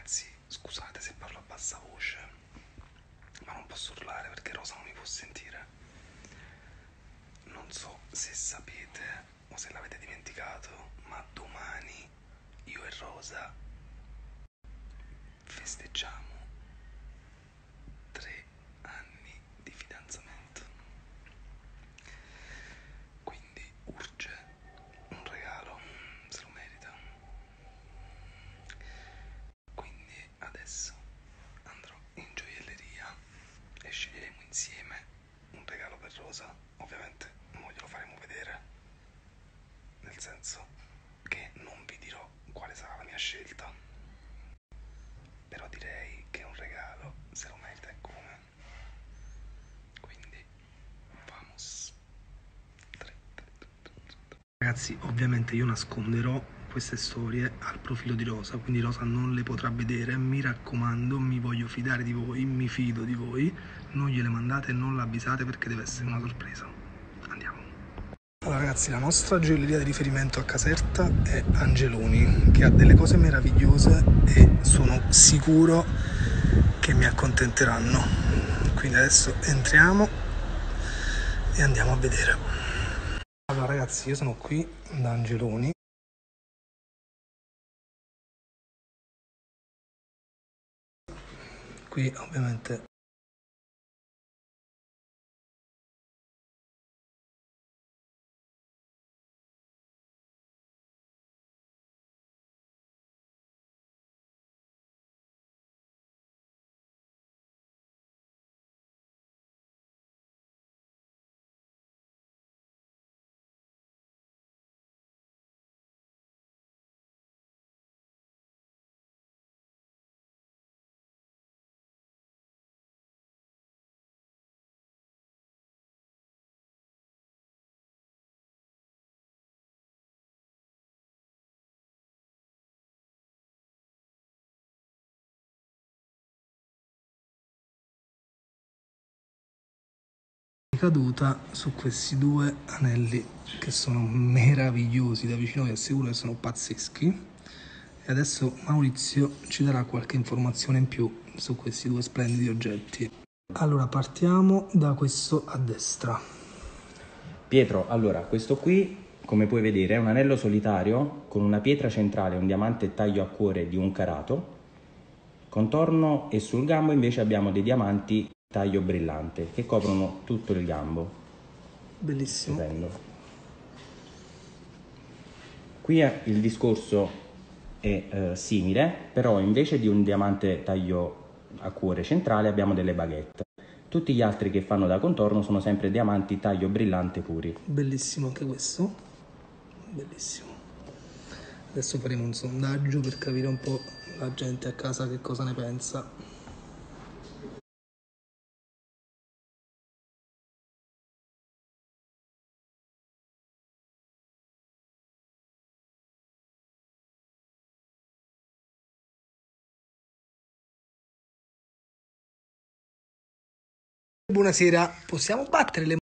ragazzi, scusate se parlo a bassa voce, ma non posso urlare perché Rosa non mi può sentire. Non so se sapete o se l'avete dimenticato, ma domani io e Rosa festeggiamo 3 anni di fidanzamento. Quindi urge un regalo, se lo merita. Quindi adesso andrò in gioielleria e sceglieremo insieme un regalo per Rosa. Ovviamente non glielo faremo vedere, nel senso che non vi dirò quale sarà la mia scelta, però direi che un regalo se lo merita e come. Quindi vamos. Ragazzi, ovviamente io nasconderò queste storie al profilo di Rosa, quindi Rosa non le potrà vedere. Mi raccomando, mi voglio fidare di voi, mi fido di voi, non gliele mandate e non l'avvisate perché deve essere una sorpresa. Andiamo. Allora ragazzi, la nostra gioielleria di riferimento a Caserta è Angeloni, che ha delle cose meravigliose e sono sicuro che mi accontenteranno. Quindi adesso entriamo e andiamo a vedere. Allora ragazzi, io sono qui da Angeloni. Qui ovviamente caduta su questi 2 anelli che sono meravigliosi da vicino, vi assicuro che sono pazzeschi. E adesso Maurizio ci darà qualche informazione in più su questi 2 splendidi oggetti. Allora partiamo da questo a destra. Pietro, allora questo qui, come puoi vedere, è un anello solitario con una pietra centrale, un diamante taglio a cuore di 1 carato. Contorno e sul gambo invece abbiamo dei diamanti taglio brillante che coprono tutto il gambo. Bellissimo. Stupendo. Qui il discorso è simile, però invece di un diamante taglio a cuore centrale abbiamo delle baguette. Tutti gli altri che fanno da contorno sono sempre diamanti taglio brillante puri. Bellissimo anche questo. Bellissimo. Adesso faremo un sondaggio per capire un po' la gente a casa che cosa ne pensa. Buonasera, possiamo battere le